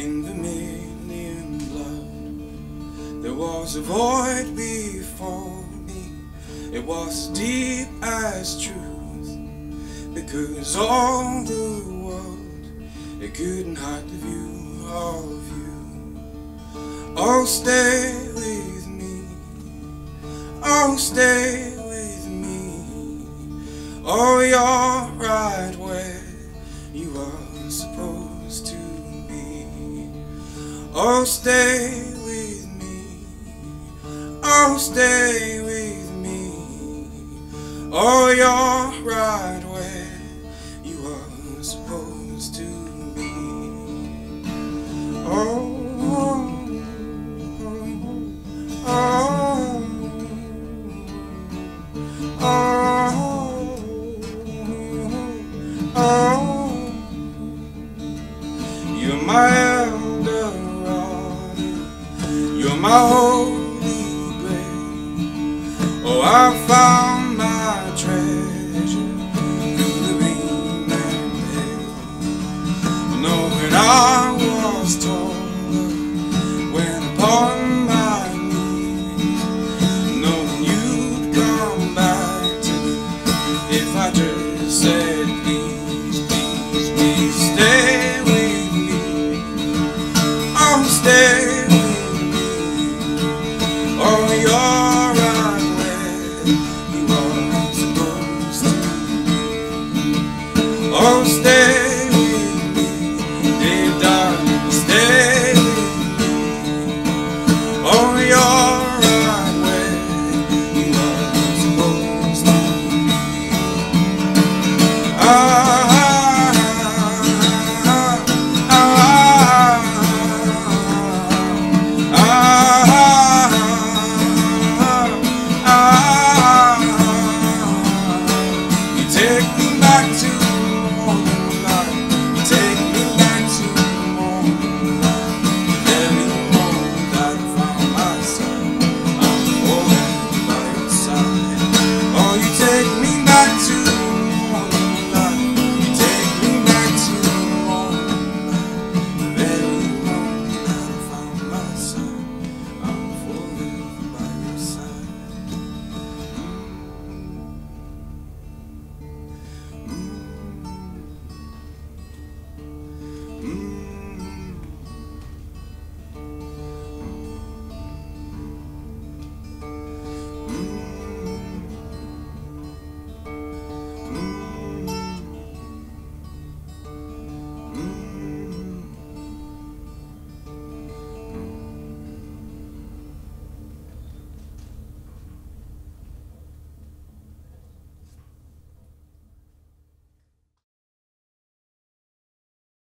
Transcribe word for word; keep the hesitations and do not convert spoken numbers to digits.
in vermilion blood. There was a void before me, it was deep as truth, because all the world, it couldn't hide the view of you. Oh, stay with me, oh, stay with me, oh, you're right where you are supposed to be. Oh, stay with me, oh, stay with me, oh, you're right where you are supposed to be. Oh, oh, oh, oh, oh. You're my Eldorado, you're my holy grail. Oh, I found my treasure through the rain and hail. No, when I was told